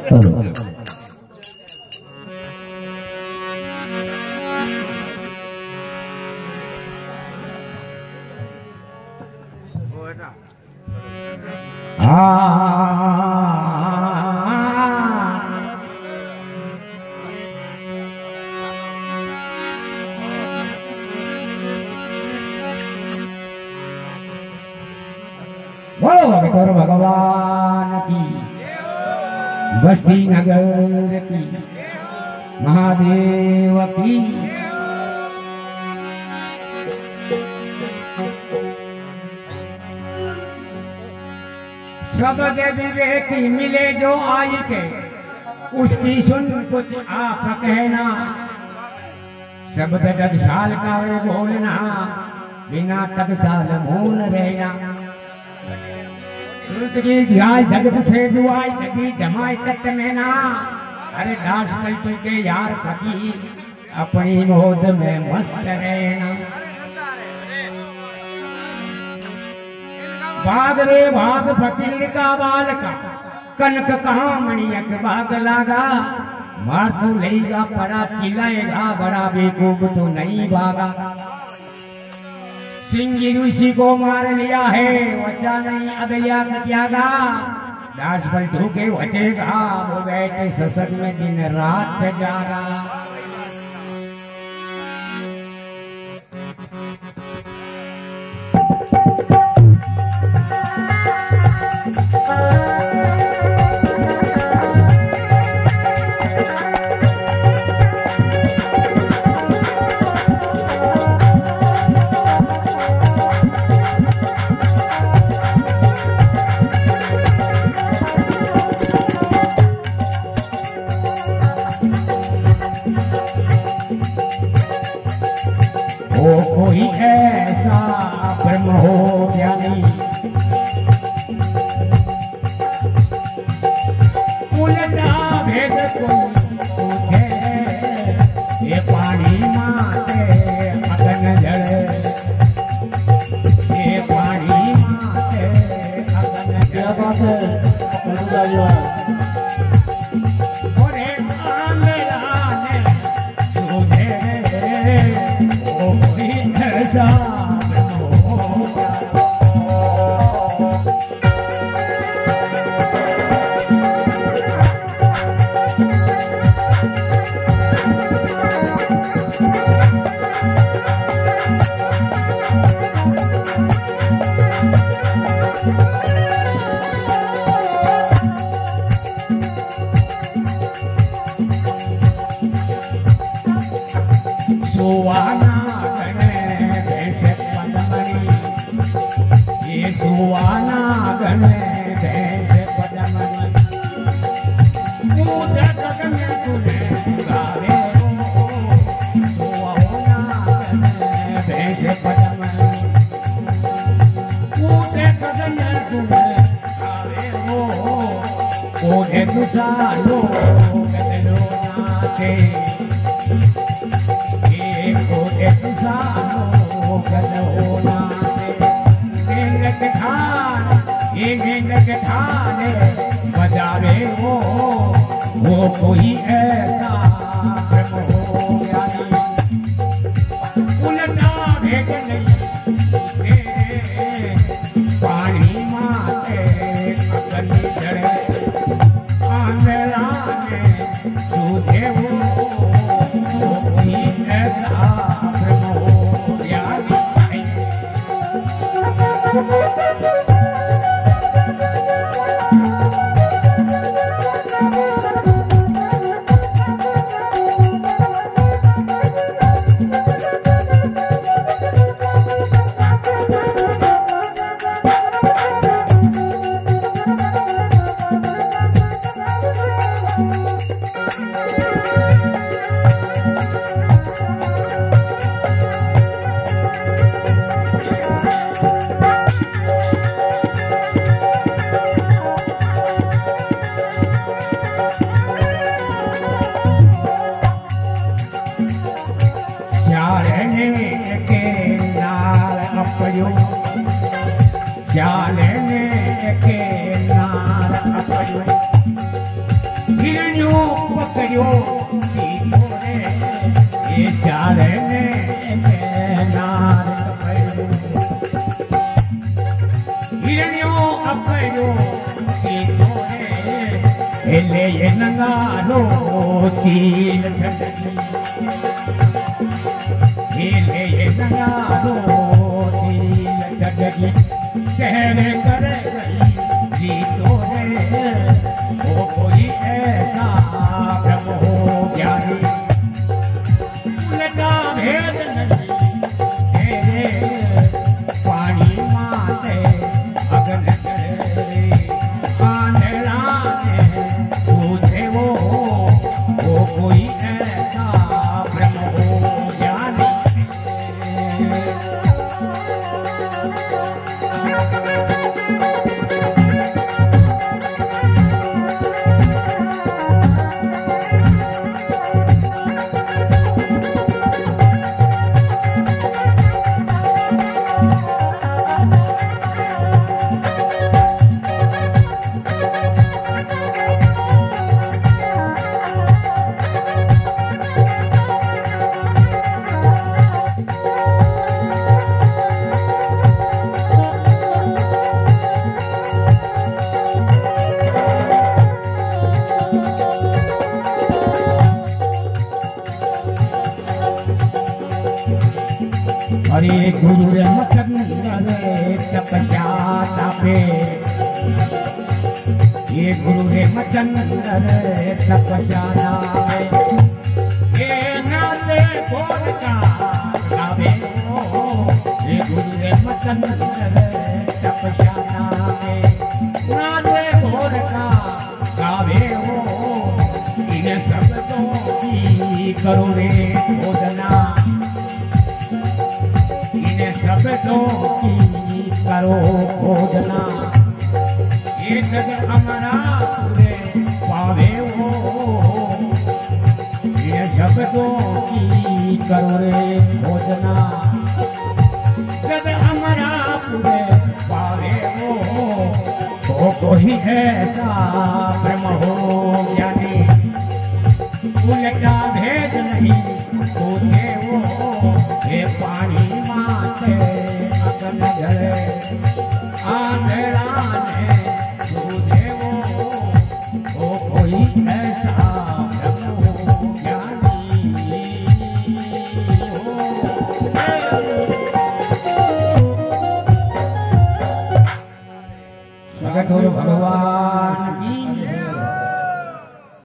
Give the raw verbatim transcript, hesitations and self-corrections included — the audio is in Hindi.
बोलो विठोर भगवान की, बस्ती नगर की, महादेव की। सब देवी बेटी मिले जो आई के, उसकी सुन कुछ आप कहना। शब्द टकसाल का वे बोलना, बिना टकसाल मूल रहना। सुरत की ध्याय जगत से दुआई नदी जमाई तक में ना। अरे दास पलटू के यार पति, अपनी मौज में मस्त रहना। भाग रे भाग फकीर का बाल का, कनक कहाँ मणियक भाग लागा। मार तो लेगा पड़ा चिल्लाएगा, बड़ा बेकूफ तो नहीं भागा। सिंह ऋषि को मार लिया है, वचा नहीं अब याग त्यागा। दास पलटू के बचेगा, वो बैठे ससक में दिन रात जागा। कोई ऐसा ब्रह्म हो ज्ञानी, उलटा भेद कोई पूछे। ये पानी माते अगन जड़े, ये पानी माते अगन जड़े। बजावे वो वो कोई ऐसा ब्रह्म हो ज्ञानी, उलटा भेद नहीं पानी माते अगनी जड़े। आंधेरा में सूझे वो वो कोई ऐसा ब्रह्म हो ज्ञानी। हिरणियों अपयो सीतो रे हेले ये नंगारो चील छटकी हेले ये नंगारो चील छटकी सहरे करे गई जीतो रे वो कोई ऐसा ब्रह्म हो ज्ञानी उनका भेद नहीं तेरे पानी माते अगन करे आंधेरा ने दूधे वो वो कोई ऐसा ब्रह्म हो ज्ञानी हरे गुरु रामचंद्र तपस्या तापे ये गुरु रामचंद्र तपस्या तापे ये नाते बोल का गावे हो ये गुरु रामचंद्र तपस्या तापे नाते बोल का गावे हो इन शब्दों की करो रे बोधना शब्दों की करो खोजना ये जग हमारा पूरे पावे हो ये शब्दों की करो रे खोजना जग हमारा पूरे पावे हो तो कोई ऐसा ब्रह्म हो ज्ञानी उनका भेद नहीं पूछे वो ये पानी माते अगन जले आंधेरा ने दूधे वो वो कोई ऐसा ब्रह्म हो ज्ञानी हो स्वागत हो भगवान